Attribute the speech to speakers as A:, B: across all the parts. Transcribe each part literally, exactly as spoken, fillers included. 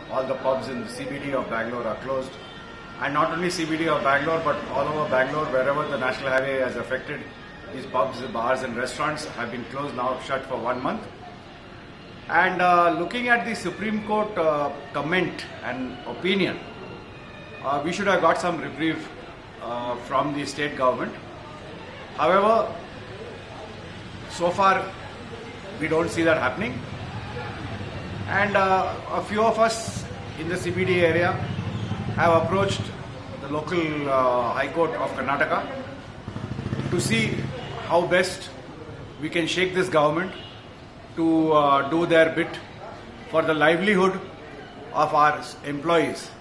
A: all the pubs in the C B D of Bangalore are closed. And not only C B D of Bangalore, but all over Bangalore, wherever the national highway has affected, these pubs, bars and restaurants have been closed now, shut for one month. And uh, looking at the Supreme Court uh, comment and opinion, uh, we should have got some reprieve uh, from the state government. However, so far we don't see that happening. And uh, a few of us in the C B D area have approached the local uh, High Court of Karnataka to see how best we can shake this government to uh, do their bit for the livelihood of our employees.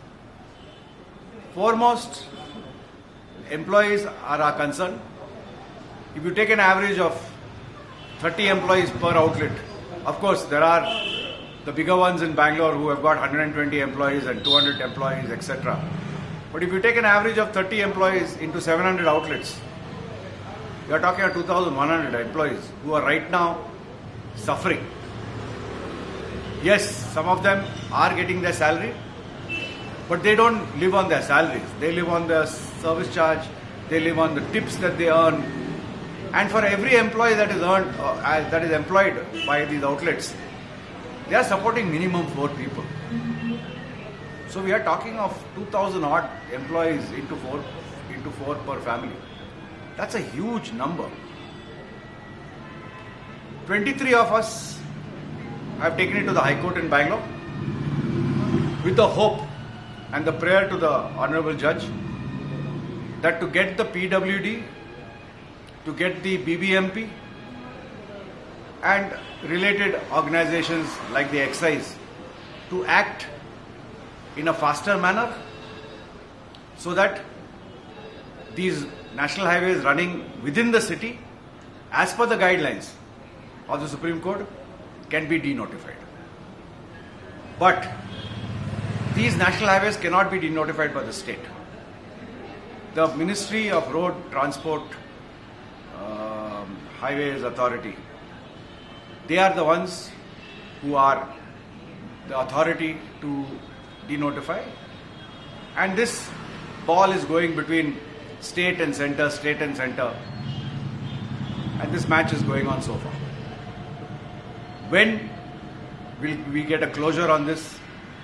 A: Foremost, employees are our concern. If you take an average of thirty employees per outlet, of course there are the bigger ones in Bangalore who have got one hundred twenty employees and two hundred employees, et cetera. But if you take an average of thirty employees into seven hundred outlets, you are talking about two thousand one hundred employees who are right now suffering. Yes, some of them are getting their salary, but they don't live on their salaries. They live on the service charge, they live on the tips that they earn. And for every employee that is earned, uh, that is employed by these outlets, they are supporting minimum four people. So we are talking of two thousand odd employees into four, into four per family. That's a huge number. twenty-three of us have taken it to the High Court in Bangalore with the hope and the prayer to the Honorable Judge that to get the P W D, to get the B B M P and related organizations like the excise to act in a faster manner so that these national highways running within the city as per the guidelines of the Supreme Court can be denotified. But these national highways cannot be denotified by the state. The Ministry of Road Transport um, Highways Authority, they are the ones who are the authority to denotify, and this ball is going between state and center, state and center, and this match is going on so far. When will we get a closure on this?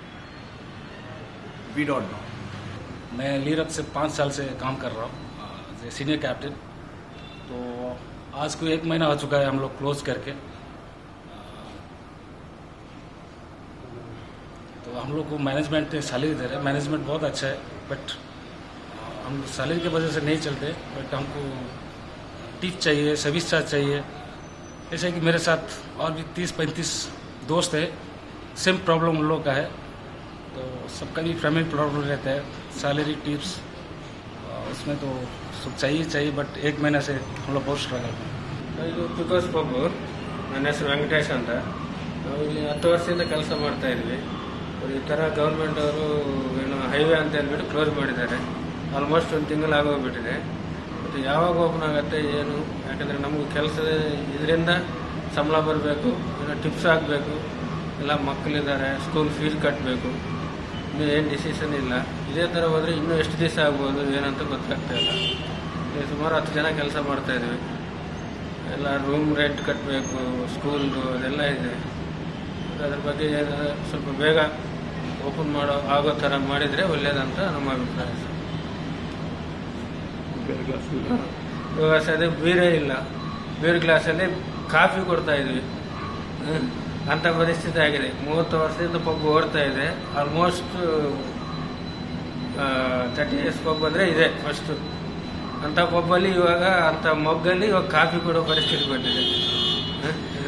A: We don't know.
B: मैं लीरत से पाँच साल से काम कर रहा हूँ as senior captain. तो आज को एक महीना हो चुका है हम लोग क्लोज करके। तो हम लोग को मैनेजमेंट सैलरी दे रहे हैं, मैनेजमेंट बहुत अच्छा है, बट हम सैलरी की वजह से नहीं चलते। बट हमको टिप चाहिए, सर्विस चार्ज चाहिए। जैसे कि मेरे साथ और भी तीस पैंतीस दोस्त है, सेम प्रॉब्लम उन लोगों का है। तो सबका भी फैमिली प्रॉब्लम रहता है, सैलरी टिप्स उसमें तो सब चाहिए चाहिए बट एक महीने से हम लोग बहुत ಸ್ಟ್ರಗಲ್
C: ಇದು ಪಿಕೋಸ್ ಪಬ್ಬು. ನನ್ನ ಹೆಸರು ವೆಂಕಟೇಶ್ ಅಂತ. ನಾವು ಇಲ್ಲಿ ಹತ್ತು ವರ್ಷದಿಂದ ಕೆಲಸ ಮಾಡ್ತಾ ಇದ್ವಿ. ಈ ಥರ ಗೌರ್ಮೆಂಟ್ ಅವರು ಏನು ಹೈವೇ ಅಂತ ಹೇಳ್ಬಿಟ್ಟು ಕ್ಲೋಸ್ ಮಾಡಿದ್ದಾರೆ. ಆಲ್ಮೋಸ್ಟ್ ಒಂದು ತಿಂಗಳು ಆಗೋಗ್ಬಿಟ್ಟಿದೆ. ಮತ್ತು ಯಾವಾಗ ಓಪನ್ ಆಗುತ್ತೆ ಏನು, ಯಾಕಂದರೆ ನಮಗೆ ಕೆಲಸ ಇದರಿಂದ ಸಂಬಳ ಬರಬೇಕು, ಏನೋ ಟಿಪ್ಸ್ ಆಗಬೇಕು, ಎಲ್ಲ ಮಕ್ಕಳಿದ್ದಾರೆ, ಸ್ಕೂಲ್ ಫೀಸ್ ಕಟ್ಟಬೇಕು, ಇನ್ನೂ ಏನು ಡಿಸಿಷನ್ ಇಲ್ಲ. ಇದೇ ಥರ ಹೋದರೆ ಇನ್ನೂ ಎಷ್ಟು ದಿವಸ ಆಗ್ಬೋದು ಏನಂತ ಗೊತ್ತಾಗ್ತಾ ಇಲ್ಲ. ಸುಮಾರು ಹತ್ತು ಜನ ಕೆಲಸ ಮಾಡ್ತಾಯಿದ್ವಿ. ಎಲ್ಲ ರೂಮ್ ರೆಂಟ್ ಕಟ್ಟಬೇಕು, ಸ್ಕೂಲ್ದು ಅದೆಲ್ಲ ಇದೆ. ಅದ್ರ ಬಗ್ಗೆ ಸ್ವಲ್ಪ ಬೇಗ ಓಪನ್ ಮಾಡೋ ಆಗೋ ಥರ ಮಾಡಿದರೆ ಒಳ್ಳೇದಂತ ನಮ್ಮ ಅಭಿಪ್ರಾಯ. ಇವಾಗ ಸದ್ಯ ಬೀರೇ ಇಲ್ಲ, ಬೀರ್ ಗ್ಲಾಸಲ್ಲಿ ಕಾಫಿ ಕೊಡ್ತಾ ಇದ್ವಿ ಅಂಥ ಪರಿಸ್ಥಿತಿ ಆಗಿದೆ. ಮೂವತ್ತು ವರ್ಷದಿಂದ ಪಬ್ ಓಡ್ತಾ ಇದೆ. ಆಲ್ಮೋಸ್ಟ್ ತರ್ಟಿ ಇಯರ್ಸ್ ಪಬ್ ಅಂದರೆ ಇದೆ ಫಸ್ಟು. ಅಂಥ ಪಬ್ಬಲ್ಲಿ ಇವಾಗ ಅಂಥ ಮೊಗ್ಗಲ್ಲಿ ಇವಾಗ ಕಾಫಿ ಕೊಡೋ ಪರಿಸ್ಥಿತಿ ಬಂದಿದೆ.